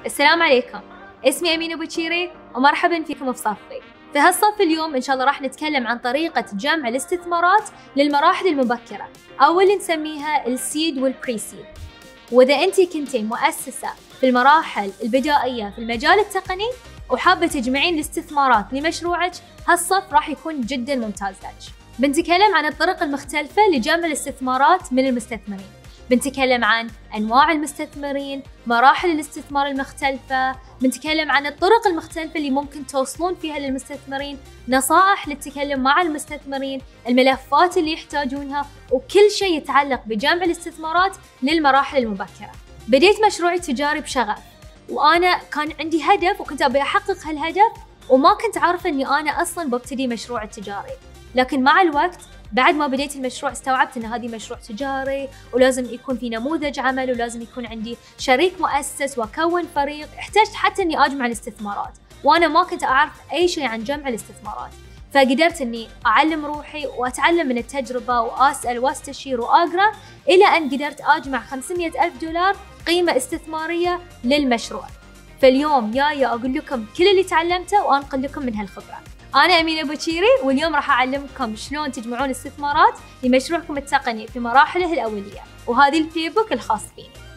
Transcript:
السلام عليكم، اسمي أمينة بوچيري ومرحبا فيكم في صفي. في هالصف اليوم إن شاء الله راح نتكلم عن طريقة جمع الاستثمارات للمراحل المبكرة أو اللي نسميها السيد والبريسيد. وإذا أنتِ كنتي مؤسسة في المراحل البدائية في المجال التقني وحابة تجمعين الاستثمارات لمشروعك، هالصف راح يكون جدا ممتاز لك. بنتكلم عن الطرق المختلفة لجمع الاستثمارات من المستثمرين، بنتكلم عن أنواع المستثمرين، مراحل الاستثمار المختلفة، بنتكلم عن الطرق المختلفة اللي ممكن توصلون فيها للمستثمرين، نصائح للتكلم مع المستثمرين، الملفات اللي يحتاجونها، وكل شيء يتعلق بجمع الاستثمارات للمراحل المبكرة. بديت مشروعي التجاري بشغف، وأنا كان عندي هدف وكنت أبي أحقق هالهدف، وما كنت عارفة أني أنا أصلاً ببتدي مشروع التجاري. لكن مع الوقت بعد ما بديت المشروع استوعبت أن هذه مشروع تجاري ولازم يكون في نموذج عمل ولازم يكون عندي شريك مؤسس وأكون فريق. احتجت حتى أني أجمع الاستثمارات وأنا ما كنت أعرف أي شيء عن جمع الاستثمارات، فقدرت أني أعلم روحي وأتعلم من التجربة وأسأل وأستشير وأقرأ إلى أن قدرت أجمع 500,000 دولار قيمة استثمارية للمشروع. فاليوم جاية أقول لكم كل اللي تعلمته وأنقل لكم من هالخبرة. أنا أمينة بوچيري، واليوم راح أعلمكم شلون تجمعون استثمارات لمشروعكم التقني في مراحله الأولية، وهذه البلاي بوك الخاص فيني.